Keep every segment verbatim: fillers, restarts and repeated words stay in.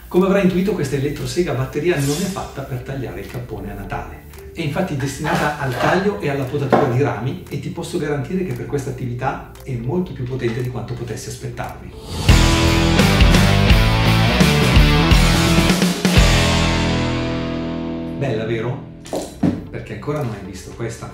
Come avrai intuito, questa elettrosega a batteria non è fatta per tagliare il cappone a Natale. È infatti destinata al taglio e alla potatura di rami e ti posso garantire che per questa attività è molto più potente di quanto potessi aspettarmi. Bella, vero? Perché ancora non hai visto questa.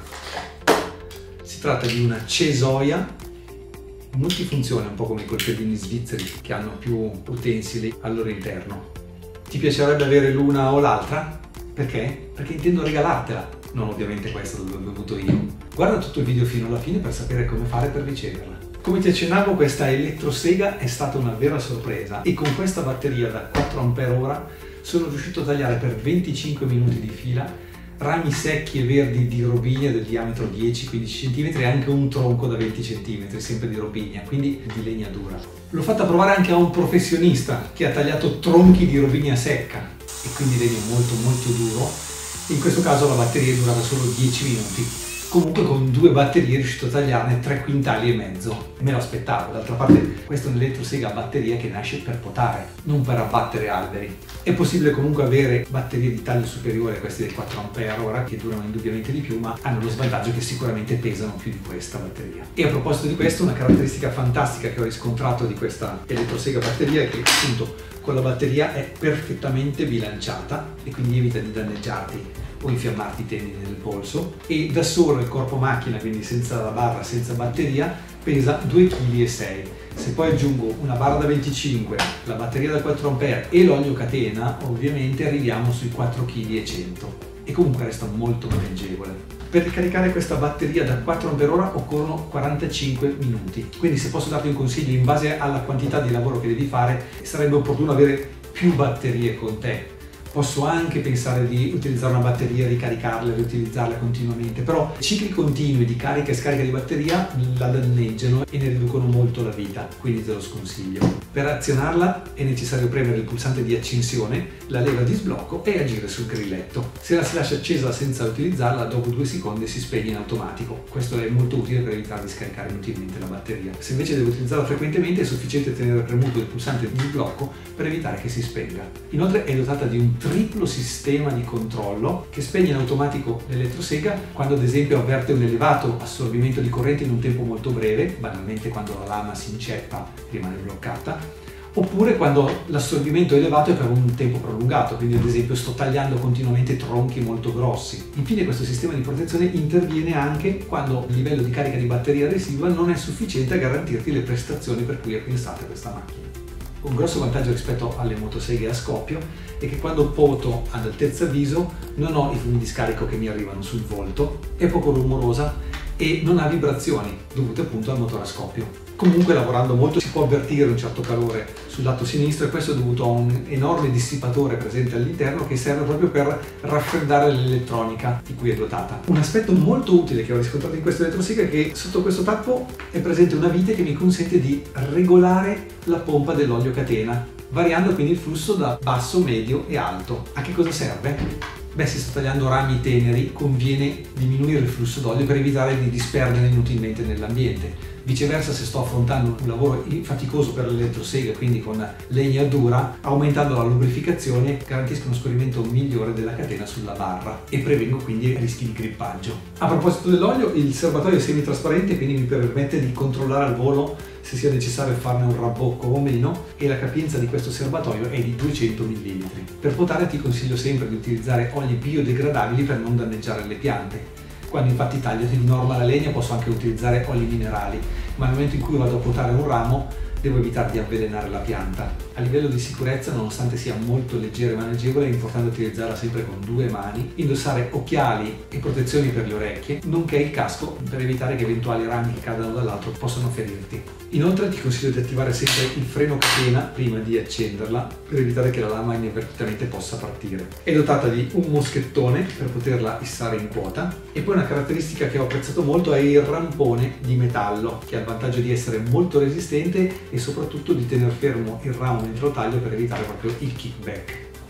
Si tratta di una cesoia multifunzione, un po' come i coltellini svizzeri che hanno più utensili al loro interno. Ti piacerebbe avere l'una o l'altra? Perché? Perché intendo regalartela, non ovviamente questa dove ho bevuto io. Guarda tutto il video fino alla fine per sapere come fare per riceverla. Come ti accennavo, questa elettrosega è stata una vera sorpresa e con questa batteria da quattro ampere ora sono riuscito a tagliare per venticinque minuti di fila rami secchi e verdi di robinia del diametro dieci quindici centimetri e anche un tronco da venti centimetri, sempre di robinia, quindi di legna dura. L'ho fatta provare anche a un professionista che ha tagliato tronchi di robinia secca e quindi legno molto molto duro. In questo caso la batteria durava solo dieci minuti. Comunque con due batterie è riuscito a tagliarne tre quintali e mezzo. Me lo aspettavo, d'altra parte questa è un'elettrosega a batteria che nasce per potare, non per abbattere alberi. È possibile comunque avere batterie di taglio superiore a queste del quattro ampere ora, che durano indubbiamente di più, ma hanno lo svantaggio che sicuramente pesano più di questa batteria. E a proposito di questo, una caratteristica fantastica che ho riscontrato di questa elettrosega a batteria è che appunto con la batteria è perfettamente bilanciata e quindi evita di danneggiarti o infiammarti i tendini del polso, e da solo il corpo macchina, quindi senza la barra, senza batteria, pesa due virgola sei chili. Se poi aggiungo una barra da venticinque, la batteria da quattro ampere e l'olio catena, ovviamente arriviamo sui quattro virgola cento chili e comunque resta molto maneggevole. Per ricaricare questa batteria da quattro ampere ora occorrono quarantacinque minuti, quindi se posso darti un consiglio in base alla quantità di lavoro che devi fare, sarebbe opportuno avere più batterie con te. Posso anche pensare di utilizzare una batteria, ricaricarla e riutilizzarla continuamente, però cicli continui di carica e scarica di batteria la danneggiano e ne riducono molto la vita, quindi te lo sconsiglio. Per azionarla è necessario premere il pulsante di accensione, la leva di sblocco e agire sul grilletto. Se la si lascia accesa senza utilizzarla, dopo due secondi si spegne in automatico. Questo è molto utile per evitare di scaricare inutilmente la batteria. Se invece devo utilizzarla frequentemente è sufficiente tenere premuto il pulsante di sblocco per evitare che si spenga. Inoltre è dotata di un triplo sistema di controllo che spegne in automatico l'elettrosega quando ad esempio avverte un elevato assorbimento di corrente in un tempo molto breve, banalmente quando la lama si inceppa e rimane bloccata, oppure quando l'assorbimento è elevato e per un tempo prolungato, quindi ad esempio sto tagliando continuamente tronchi molto grossi. Infine questo sistema di protezione interviene anche quando il livello di carica di batteria residua non è sufficiente a garantirti le prestazioni per cui è pensata questa macchina. Un grosso vantaggio rispetto alle motoseghe a scoppio è che quando poto ad altezza viso non ho i fumi di scarico che mi arrivano sul volto, è poco rumorosa e non ha vibrazioni dovute appunto al motore a scoppio. Comunque lavorando molto si può avvertire un certo calore sul lato sinistro e questo è dovuto a un enorme dissipatore presente all'interno che serve proprio per raffreddare l'elettronica di cui è dotata. Un aspetto molto utile che ho riscontrato in questa elettrosega è che sotto questo tappo è presente una vite che mi consente di regolare la pompa dell'olio catena, variando quindi il flusso da basso, medio e alto. A che cosa serve? Beh, se sto tagliando rami teneri conviene diminuire il flusso d'olio per evitare di disperdere inutilmente nell'ambiente. Viceversa, se sto affrontando un lavoro faticoso per l'elettrosega, quindi con legna dura, aumentando la lubrificazione garantisco uno scorrimento migliore della catena sulla barra e prevengo quindi rischi di grippaggio. A proposito dell'olio, il serbatoio è semitrasparente, quindi mi permette di controllare al volo se sia necessario farne un rabocco o meno, e la capienza di questo serbatoio è di duecento millilitri. Per potare ti consiglio sempre di utilizzare oli biodegradabili per non danneggiare le piante. Quando infatti taglio di norma la legna posso anche utilizzare oli minerali, ma nel momento in cui vado a potare un ramo devo evitare di avvelenare la pianta. A livello di sicurezza, nonostante sia molto leggera e maneggevole, è importante utilizzarla sempre con due mani, indossare occhiali e protezioni per le orecchie, nonché il casco per evitare che eventuali rami che cadano dall'alto possano ferirti. Inoltre ti consiglio di attivare sempre il freno catena prima di accenderla per evitare che la lama inavvertitamente possa partire. È dotata di un moschettone per poterla issare in quota e poi una caratteristica che ho apprezzato molto è il rampone di metallo, che ha il vantaggio di essere molto resistente e soprattutto di tenere fermo il ramo mentre lo taglio per evitare proprio il kickback.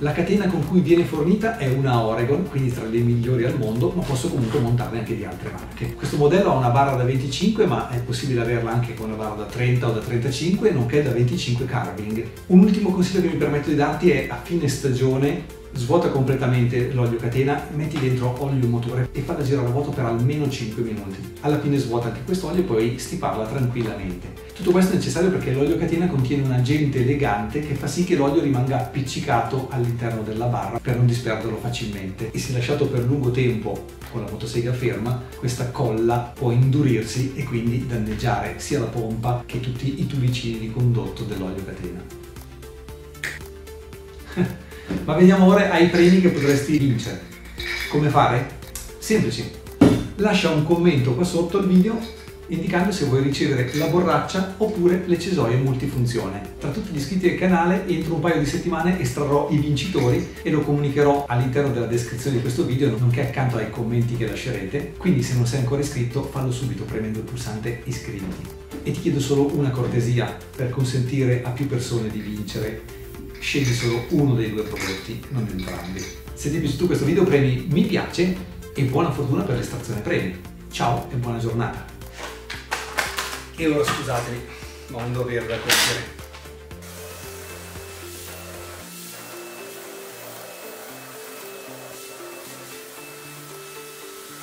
La catena con cui viene fornita è una Oregon, quindi tra le migliori al mondo, ma posso comunque montarne anche di altre marche. Questo modello ha una barra da venticinque, ma è possibile averla anche con una barra da trenta o da trentacinque, nonché da venticinque carving. Un ultimo consiglio che mi permetto di darti è: a fine stagione svuota completamente l'olio catena, metti dentro olio motore e falla girare a vuoto per almeno cinque minuti. Alla fine svuota anche questo olio e poi stiparla tranquillamente. Tutto questo è necessario perché l'olio catena contiene un agente elegante che fa sì che l'olio rimanga appiccicato all'interno della barra per non disperderlo facilmente, e se lasciato per lungo tempo con la motosega ferma, questa colla può indurirsi e quindi danneggiare sia la pompa che tutti i tubicini di condotto dell'olio catena. Ma veniamo ora ai premi che potresti vincere. Come fare? Semplice. Lascia un commento qua sotto al video indicando se vuoi ricevere la borraccia oppure le cesoie multifunzione. Tra tutti gli iscritti al canale, entro un paio di settimane estrarrò i vincitori e lo comunicherò all'interno della descrizione di questo video, nonché accanto ai commenti che lascerete. Quindi se non sei ancora iscritto, fallo subito premendo il pulsante iscriviti. E ti chiedo solo una cortesia per consentire a più persone di vincere: scegli solo uno dei due prodotti, non entrambi. Se ti è piaciuto questo video, premi mi piace e buona fortuna per l'estrazione premi. Ciao e buona giornata. E ora scusatemi, ma ho un dovere da compiere.